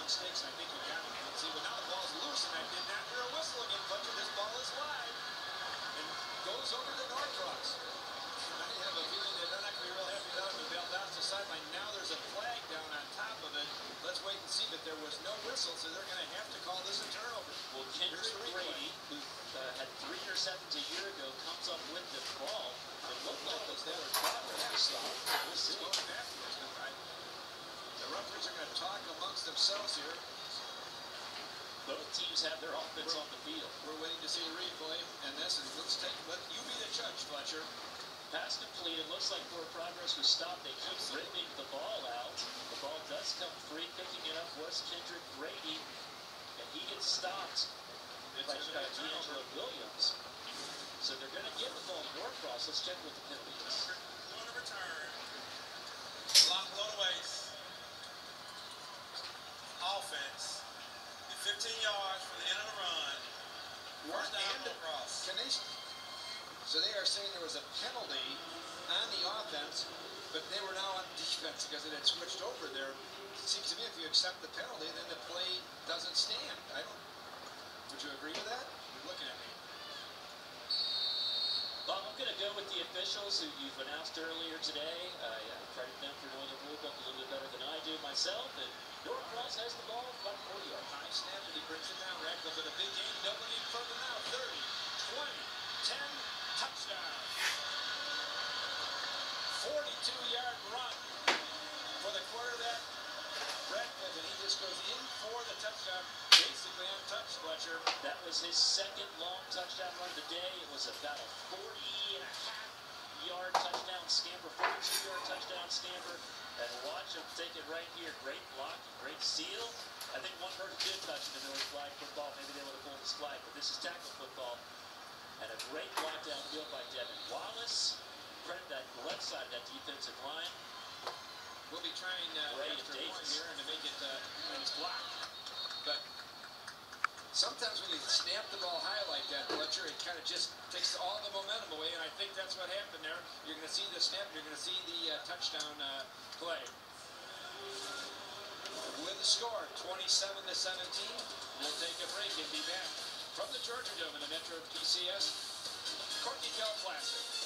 mistakes, and I think you got him. And see, well, now the ball's loose, and I did not hear a whistle again, Fletcher. This ball is live and goes over to Norcross. I have a feeling that they're not going to be real happy with that on the Valdosta sideline. Now there's a flag down on top of it. Let's wait and see, but there was no whistle, so they're going to have to call this a turnover. Well, Kendrick Brady, who had 3 interceptions a year ago, comes up with the ball. It looked like the forward ball was stopped. We'll see. The referees are going to talk amongst themselves here. Both teams have their offense on the field. We're waiting to see the replay, and this is, let you be the judge, Fletcher. Pass completed. Looks like forward progress was stopped. They keep ripping the ball out. The ball does come free. Picking it up was Kendrick Brady, and he gets stopped by D'Angelo Williams. So they're going to give the ball to Norcross. Let's check with the penalties. On the return. Block Lodaways. Offense. 15 yards from the end of the run. First down Norcross. So they are saying there was a penalty on the offense, but they were now on defense because it had switched over there. It seems to me if you accept the penalty, then the play doesn't stand. Would you agree with that? You're looking at me. Bob, I'm going to go with the officials who you've announced earlier today. I credit them for knowing the rule book a little bit better than I do myself. And Norcross has the ball about 40 yards. High snap, and he brings it down. Radcliffe with a big game. Doubling in further now. 30, 20, 10. Touchdown. 42-yard run for the quarterback, Radcliffe, and he just goes in for the touchdown, basically untouched, Fletcher. That was his second long touchdown run of the day. It was about a 40.5-yard touchdown scamper, 42-yard touchdown scamper. And watch him take it right here. Great block, great seal. I think one person did touch the Miller flag football. Maybe they would have pulled his flag, but this is tackle football. And a great block downfield by Devin Wallace. Credit that left side of that defensive line. We'll be trying extra point here and to make it it's blocked. But sometimes when you snap the ball high like that, Fletcher, it kind of just takes all the momentum away, and I think that's what happened there. You're going to see the snap, you're going to see the touchdown play. With the score, 27-17, we'll take a break and be back. From the Georgia Dome in the Metro PCS, Corky Kell Classic.